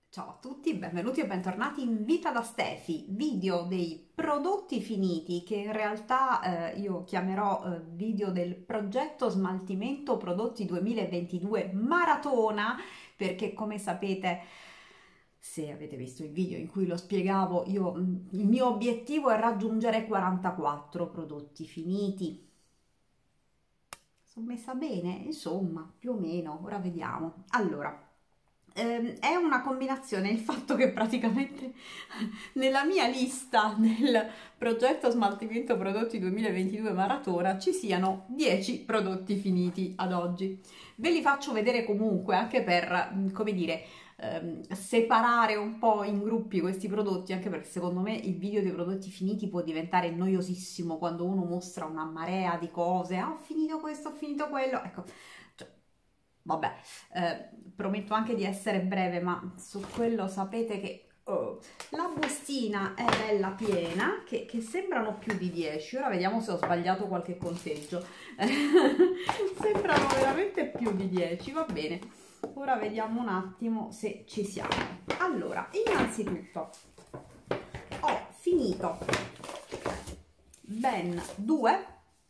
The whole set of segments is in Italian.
Ciao a tutti, benvenuti e bentornati in Vita da Stefi, video dei prodotti finiti che in realtà io chiamerò video del progetto smaltimento prodotti 2022 maratona, perché come sapete, se avete visto il video in cui lo spiegavo, il mio obiettivo è raggiungere 44 prodotti finiti. Sono messa bene? Insomma, più o meno, ora vediamo. Allora, è una combinazione il fatto che praticamente nella mia lista del progetto smaltimento prodotti 2022 maratona ci siano 10 prodotti finiti ad oggi. Ve li faccio vedere comunque anche per, come dire, separare un po' in gruppi questi prodotti, anche perché secondo me il video dei prodotti finiti può diventare noiosissimo quando uno mostra una marea di cose. Ah, ho finito questo, ho finito quello, ecco. Vabbè, prometto anche di essere breve, ma su quello sapete che la bustina è bella piena, che sembrano più di 10. Ora vediamo se ho sbagliato qualche conteggio. Sembrano veramente più di 10, va bene. Ora vediamo un attimo se ci siamo. Allora, innanzitutto ho finito ben 2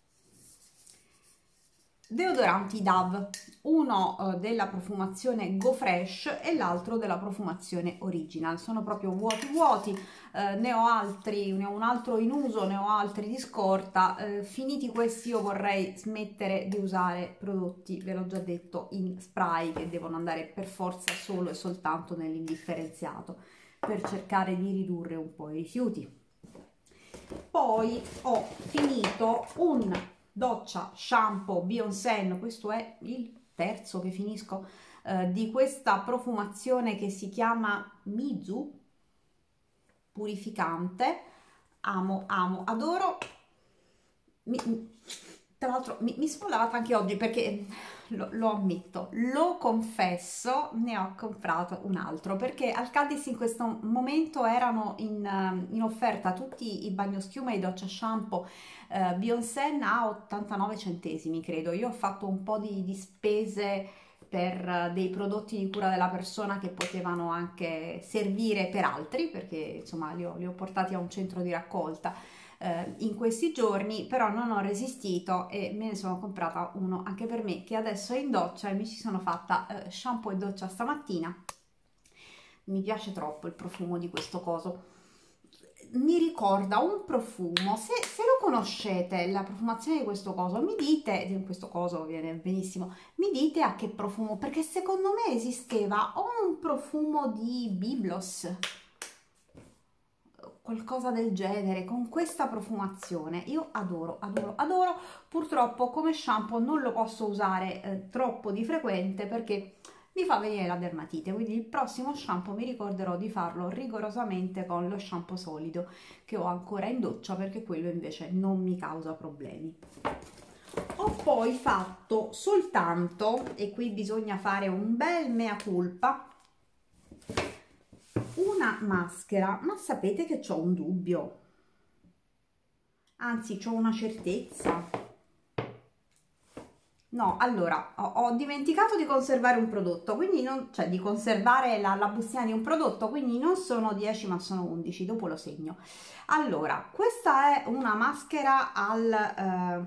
deodoranti Dove, uno della profumazione Go Fresh e l'altro della profumazione Original. Sono proprio vuoti, ne ho altri, ne ho un altro in uso, ne ho altri di scorta. Finiti questi io vorrei smettere di usare prodotti, ve l'ho già detto, in spray, che devono andare per forza solo e soltanto nell'indifferenziato, per cercare di ridurre un po' i rifiuti. Poi ho finito un doccia shampoo Beyoncé, questo è il terzo che finisco, di questa profumazione che si chiama Mizu purificante. Amo, adoro. Tra l'altro mi sono lavata anche oggi perché lo ammetto, lo confesso, ne ho comprato un altro perché al Caldis in questo momento erano in offerta tutti i bagnoschiuma e i doccia shampoo Beyoncé a 89 centesimi credo. Io ho fatto un po' di spese per dei prodotti di cura della persona che potevano anche servire per altri, perché insomma li ho portati a un centro di raccolta in questi giorni, però non ho resistito e me ne sono comprata uno anche per me, che adesso è in doccia, e mi ci sono fatta shampoo e doccia stamattina. Mi piace troppo il profumo di questo coso, mi ricorda un profumo. Se lo conoscete, la profumazione di questo coso, mi dite, di questo coso viene benissimo, mi dite a che profumo, perché secondo me esisteva un profumo di Biblos, qualcosa del genere, con questa profumazione. Io adoro. Purtroppo come shampoo non lo posso usare troppo di frequente perché mi fa venire la dermatite, quindi il prossimo shampoo mi ricorderò di farlo rigorosamente con lo shampoo solido che ho ancora in doccia, perché quello invece non mi causa problemi. Ho poi fatto soltanto, e qui bisogna fare un bel mea culpa, una maschera, ma sapete che c'ho un dubbio, anzi c'ho una certezza. No, allora, ho dimenticato di conservare un prodotto, quindi cioè di conservare la bustina di un prodotto, quindi non sono 10 ma sono 11, dopo lo segno. Allora, questa è una maschera al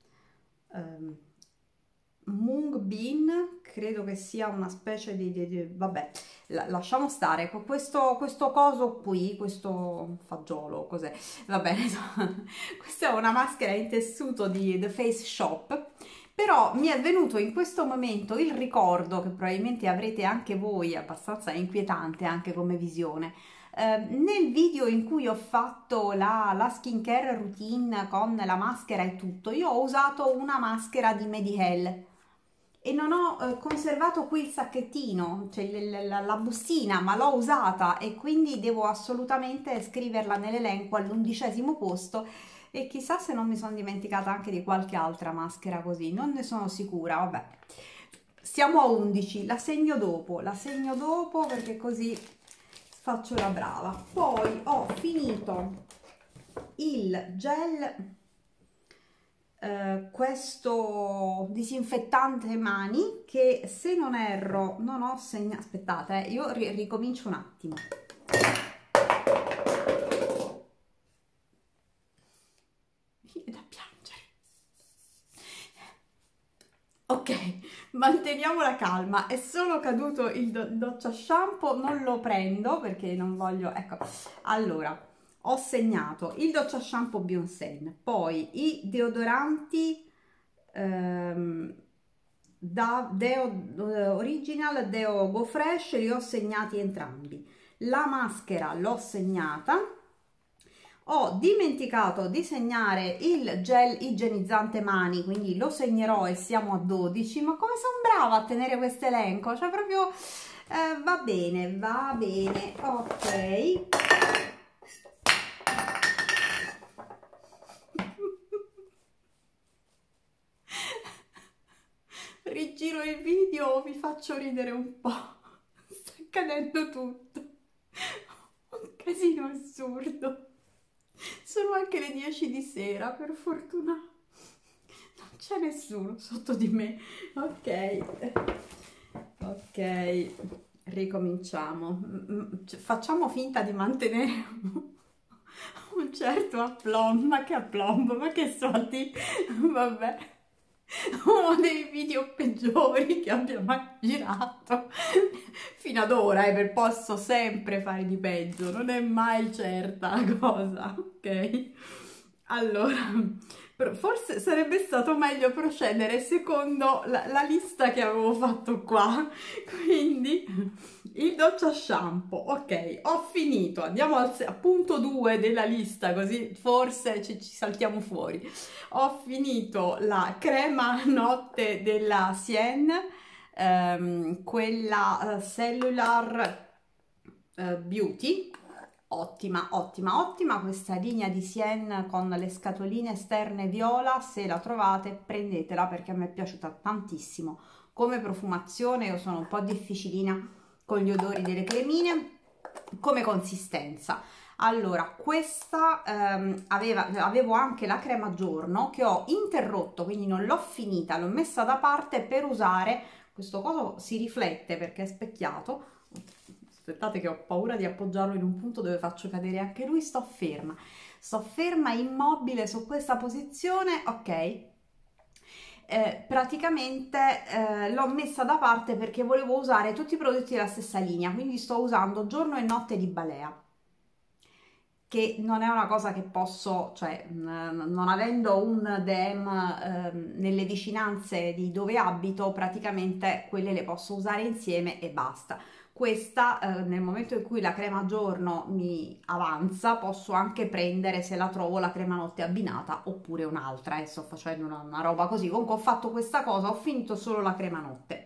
Mung Bean, credo che sia una specie vabbè, lasciamo stare, questo coso qui, questo fagiolo, cos'è? Va bene, questa è una maschera in tessuto di The Face Shop. Però mi è venuto in questo momento il ricordo, che probabilmente avrete anche voi, abbastanza inquietante anche come visione, nel video in cui ho fatto la skincare routine con la maschera e tutto, io ho usato una maschera di Medihel e non ho conservato qui il sacchettino, cioè la bustina, ma l'ho usata e quindi devo assolutamente scriverla nell'elenco all'11° posto. E chissà se non mi sono dimenticata anche di qualche altra maschera così, non ne sono sicura. Vabbè, siamo a 11, la segno dopo perché così faccio la brava. Poi ho finito il gel questo disinfettante mani che, se non erro, non ho segnato. Aspettate, io ricomincio un attimo. Viene da piangere. Ok, manteniamo la calma. È solo caduto il doccia shampoo, non lo prendo perché non voglio. Ecco, allora ho segnato il doccia shampoo Biosen, poi i deodoranti Original, Deo Go Fresh, li ho segnati entrambi. La maschera l'ho segnata. Ho dimenticato di segnare il gel igienizzante mani, quindi lo segnerò e siamo a 12. Ma come sono brava a tenere questo elenco, cioè proprio va bene, ok. Rigiro il video, vi faccio ridere un po'. Sta cadendo tutto, un casino assurdo. Sono anche le 10 di sera, per fortuna non c'è nessuno sotto di me. Ok, ricominciamo. Facciamo finta di mantenere un certo aplomb. Ma che aplomb, ma che soldi. Vabbè, uno dei video peggiori che abbia mai girato fino ad ora, posso sempre fare di peggio, non è mai certa la cosa, ok? Allora, forse sarebbe stato meglio procedere secondo la lista che avevo fatto qua. Quindi il doccia shampoo, ok, ho finito. Andiamo al punto 2 della lista, così forse ci saltiamo fuori. Ho finito la crema notte della Sien, quella Cellular Beauty. Ottima questa linea di Sien con le scatoline esterne viola. Se la trovate prendetela, perché a me è piaciuta tantissimo come profumazione. Io sono un po' difficilina con gli odori delle cremine. Come consistenza, allora, questa avevo anche la crema giorno che ho interrotto, quindi non l'ho finita, l'ho messa da parte per usare. Questo coso si riflette perché è specchiato. Aspettate che ho paura di appoggiarlo in un punto dove faccio cadere anche lui. Sto ferma immobile su questa posizione, ok. Praticamente l'ho messa da parte perché volevo usare tutti i prodotti della stessa linea, quindi sto usando giorno e notte di Balea, che non è una cosa che posso, cioè non avendo un DEM nelle vicinanze di dove abito, praticamente quelle le posso usare insieme e basta. Questa nel momento in cui la crema giorno mi avanza, posso anche prendere, se la trovo, la crema notte abbinata oppure un'altra. Sto facendo una roba così. Comunque ho fatto questa cosa, ho finito solo la crema notte.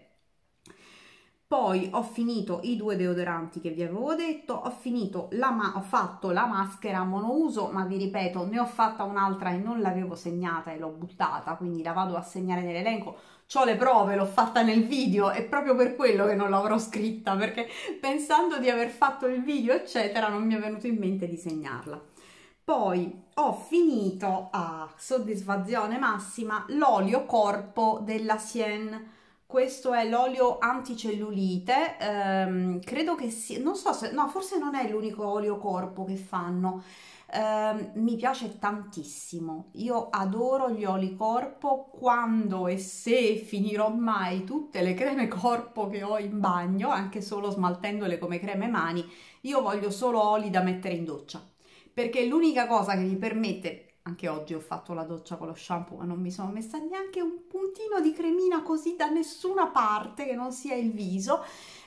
Poi ho finito i 2 deodoranti che vi avevo detto, ho fatto la maschera monouso, ma vi ripeto, ne ho fatta un'altra e non l'avevo segnata e l'ho buttata, quindi la vado a segnare nell'elenco. C'ho le prove, l'ho fatta nel video, è proprio per quello che non l'avrò scritta, perché pensando di aver fatto il video eccetera non mi è venuto in mente di segnarla. Poi ho finito, a soddisfazione massima, l'olio corpo della Sien. Questo è l'olio anticellulite, credo che sia, non so se, no, forse non è l'unico olio corpo che fanno. Mi piace tantissimo, io adoro gli oli corpo. Quando e se finirò mai tutte le creme corpo che ho in bagno, anche solo smaltendole come creme mani, io voglio solo oli da mettere in doccia, perché l'unica cosa che mi permette. Anche oggi ho fatto la doccia con lo shampoo, ma non mi sono messa neanche un puntino di cremina così da nessuna parte che non sia il viso.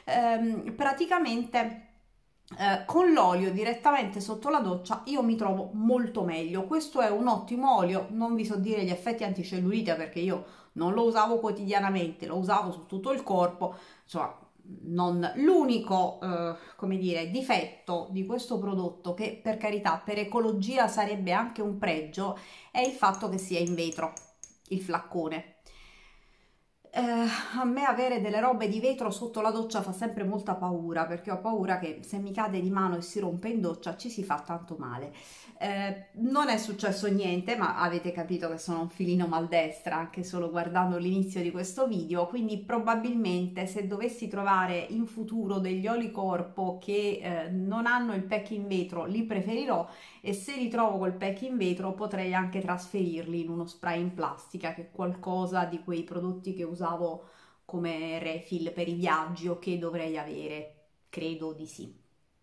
Praticamente con l'olio direttamente sotto la doccia io mi trovo molto meglio. Questo è un ottimo olio, non vi so dire gli effetti anticellulite perché io non lo usavo quotidianamente, lo usavo su tutto il corpo, insomma. L'unico come dire, difetto di questo prodotto, che per carità per ecologia sarebbe anche un pregio, è il fatto che sia in vetro il flaccone. A me avere delle robe di vetro sotto la doccia fa sempre molta paura, perché ho paura che se mi cade di mano e si rompe in doccia ci si fa tanto male. Non è successo niente, ma avete capito che sono un filino maldestra anche solo guardando l'inizio di questo video, quindi probabilmente se dovessi trovare in futuro degli oli corpo che non hanno il pack in vetro, li preferirò, e se li trovo col pack in vetro potrei anche trasferirli in uno spray in plastica, che è qualcosa di quei prodotti che usavo come refill per i viaggi o che dovrei avere, credo di sì.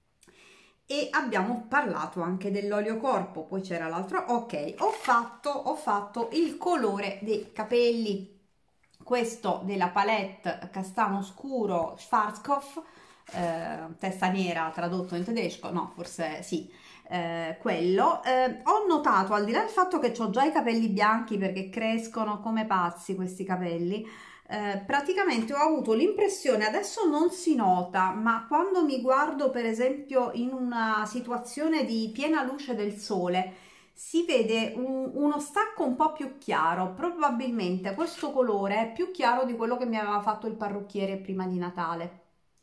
E abbiamo parlato anche dell'olio corpo, poi c'era l'altro. Ok, ho fatto il colore dei capelli, questo della palette castano scuro Schwarzkopf, testa nera tradotto in tedesco, no, forse sì, quello. Ho notato, al di là del fatto che ho già i capelli bianchi perché crescono come pazzi questi capelli, praticamente ho avuto l'impressione, adesso non si nota, ma quando mi guardo per esempio in una situazione di piena luce del sole, si vede uno stacco un po' più chiaro. Probabilmente questo colore è più chiaro di quello che mi aveva fatto il parrucchiere prima di Natale,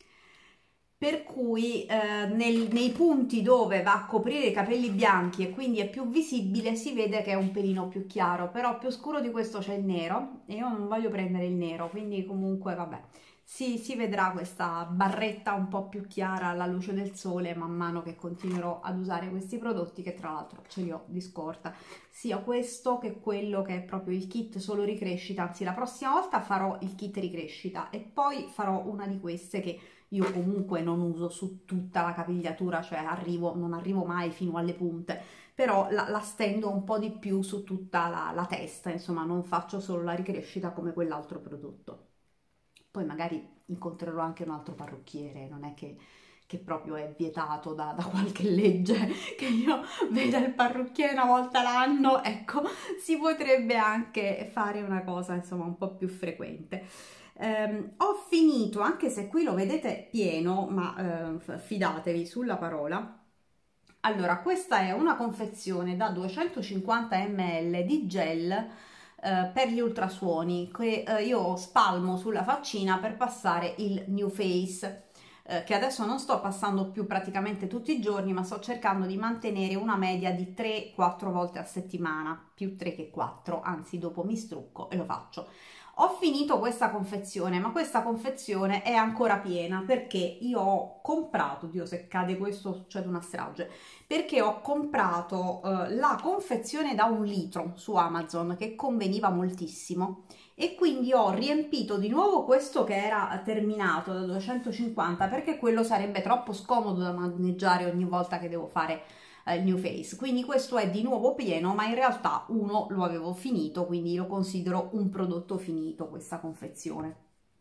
per cui nei punti dove va a coprire i capelli bianchi e quindi è più visibile, si vede che è un pelino più chiaro, però più scuro di questo c'è il nero e io non voglio prendere il nero, quindi comunque vabbè, si vedrà questa barretta un po' più chiara alla luce del sole man mano che continuerò ad usare questi prodotti, che tra l'altro ce li ho di scorta, sia questo che quello che è proprio il kit solo ricrescita. Anzi, la prossima volta farò il kit ricrescita e poi farò una di queste che io comunque non uso su tutta la capigliatura, cioè non arrivo mai fino alle punte, però la stendo un po' di più su tutta la testa, insomma non faccio solo la ricrescita come quell'altro prodotto. Poi magari incontrerò anche un altro parrucchiere, non è che proprio è vietato da qualche legge che io veda il parrucchiere una volta l'anno, ecco, si potrebbe anche fare una cosa insomma un po' più frequente. Ho finito, anche se qui lo vedete pieno, ma fidatevi sulla parola. Allora, questa è una confezione da 250 ml di gel per gli ultrasuoni che io spalmo sulla faccina per passare il New Face, che adesso non sto passando più praticamente tutti i giorni, ma sto cercando di mantenere una media di 3-4 volte a settimana, più 3 che 4, anzi dopo mi strucco e lo faccio. Ho finito questa confezione, ma questa confezione è ancora piena perché io ho comprato, Dio, se cade questo succede una strage, perché ho comprato la confezione da 1 litro su Amazon che conveniva moltissimo, e quindi ho riempito di nuovo questo che era terminato da 250 perché quello sarebbe troppo scomodo da maneggiare ogni volta che devo fare il New Face. Quindi questo è di nuovo pieno, ma in realtà uno lo avevo finito, quindi lo considero un prodotto finito questa confezione.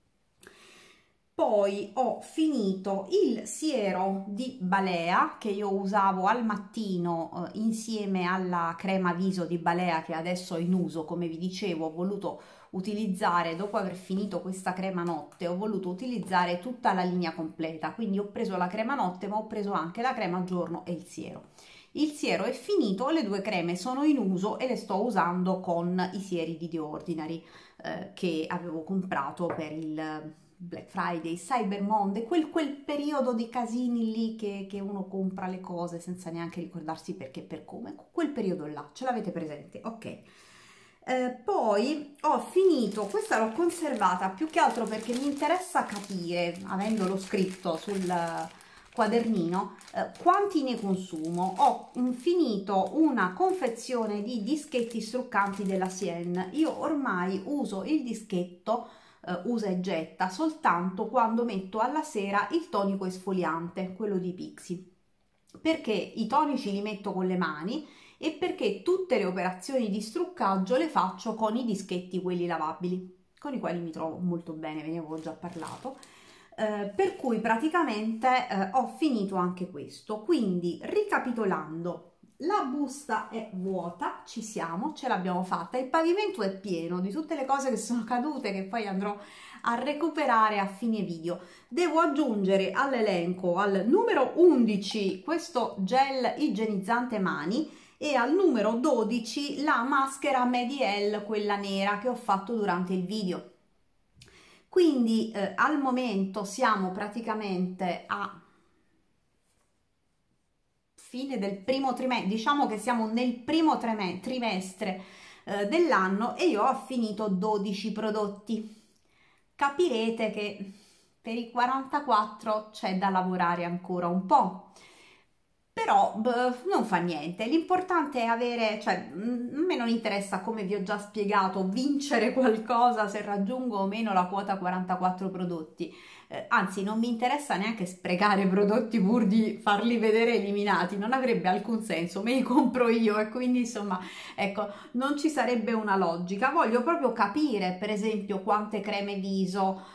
Poi ho finito il siero di Balea che io usavo al mattino insieme alla crema viso di Balea che adesso è in uso. Come vi dicevo, ho voluto utilizzare, dopo aver finito questa crema notte, ho voluto utilizzare tutta la linea completa, quindi ho preso la crema notte ma ho preso anche la crema giorno e il siero. Il siero è finito, le 2 creme sono in uso e le sto usando con i sieri di The Ordinary che avevo comprato per il Black Friday, Cyber Monday, quel periodo di casini lì che uno compra le cose senza neanche ricordarsi perché e per come, quel periodo là, ce l'avete presente? Ok. Poi ho finito, questa l'ho conservata più che altro perché mi interessa capire, avendolo scritto sul quadernino, quanti ne consumo. Ho finito una confezione di dischetti struccanti della Sienne. Io ormai uso il dischetto usa e getta soltanto quando metto alla sera il tonico esfoliante, quello di Pixi, perché i tonici li metto con le mani e perché tutte le operazioni di struccaggio le faccio con i dischetti, quelli lavabili, con i quali mi trovo molto bene, ve ne avevo già parlato. Per cui praticamente ho finito anche questo. Quindi ricapitolando, la busta è vuota, ci siamo, ce l'abbiamo fatta, il pavimento è pieno di tutte le cose che sono cadute che poi andrò a recuperare a fine video. Devo aggiungere all'elenco al numero 11 questo gel igienizzante mani e al numero 12 la maschera Mediel, quella nera che ho fatto durante il video. Quindi al momento siamo praticamente a fine del primo trimestre, diciamo che siamo nel primo trimestre dell'anno e io ho finito 12 prodotti. Capirete che per i 44 c'è da lavorare ancora un po'. Però non fa niente, l'importante è avere, cioè a me non interessa, come vi ho già spiegato, vincere qualcosa se raggiungo o meno la quota 44 prodotti, anzi non mi interessa neanche sprecare prodotti pur di farli vedere eliminati, non avrebbe alcun senso, me li compro io e quindi insomma ecco non ci sarebbe una logica. Voglio proprio capire per esempio quante creme viso,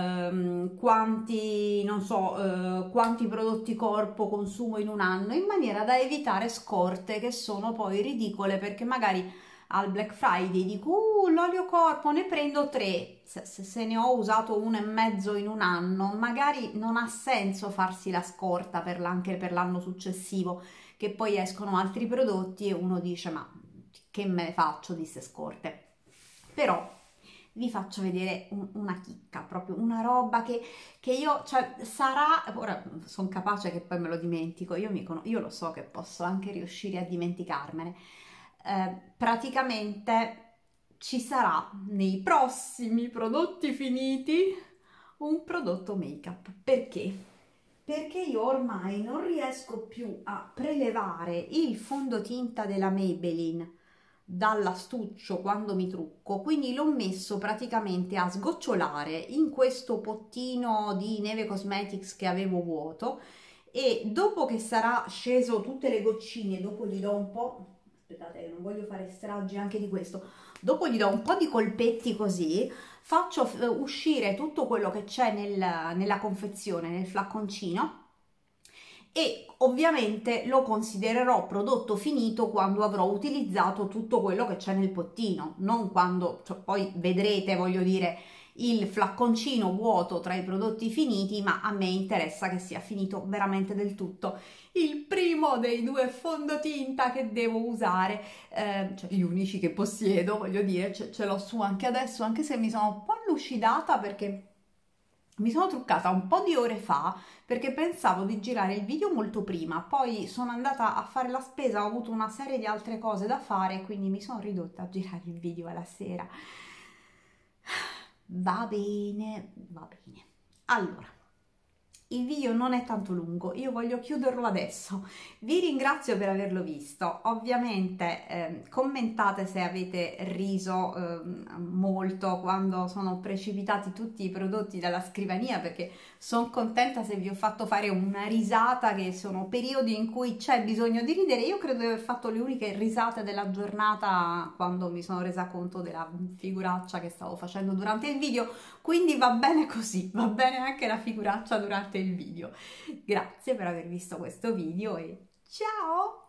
quanti, non so, quanti prodotti corpo consumo in un anno, in maniera da evitare scorte che sono poi ridicole, perché magari al Black Friday dico l'olio corpo ne prendo 3, se ne ho usato 1,5 in un anno, magari non ha senso farsi la scorta anche per l'anno successivo, che poi escono altri prodotti e uno dice ma che me ne faccio di queste scorte. Però vi faccio vedere una chicca, proprio una roba che io, cioè sarà, ora sono capace che poi me lo dimentico, io lo so che posso anche riuscire a dimenticarmene, praticamente ci sarà nei prossimi prodotti finiti un prodotto make-up. Perché? Perché io ormai non riesco più a prelevare il fondotinta della Maybelline dall'astuccio quando mi trucco, quindi l'ho messo praticamente a sgocciolare in questo pottino di Neve Cosmetics che avevo vuoto, e dopo che sarà sceso tutte le goccine, dopo gli do un po', aspettate che non voglio fare stragi anche di questo, dopo gli do un po' di colpetti così, faccio uscire tutto quello che c'è nella confezione, nel flacconcino, e ovviamente lo considererò prodotto finito quando avrò utilizzato tutto quello che c'è nel pottino, non quando, cioè, poi vedrete, voglio dire, il flacconcino vuoto tra i prodotti finiti, ma a me interessa che sia finito veramente del tutto il primo dei 2 fondotinta che devo usare, cioè gli unici che possiedo, voglio dire, ce l'ho su anche adesso, anche se mi sono un po' lucidata perché mi sono truccata un po' di ore fa, perché pensavo di girare il video molto prima, poi sono andata a fare la spesa, ho avuto una serie di altre cose da fare, quindi mi sono ridotta a girare il video alla sera. Va bene, va bene. Allora, il video non è tanto lungo, io voglio chiuderlo adesso. Vi ringrazio per averlo visto. Ovviamente commentate se avete riso molto quando sono precipitati tutti i prodotti dalla scrivania, perché sono contenta se vi ho fatto fare una risata, che sono periodi in cui c'è bisogno di ridere. Io credo di aver fatto le uniche risate della giornata quando mi sono resa conto della figuraccia che stavo facendo durante il video, quindi va bene così, va bene anche la figuraccia durante il video. Grazie per aver visto questo video e ciao!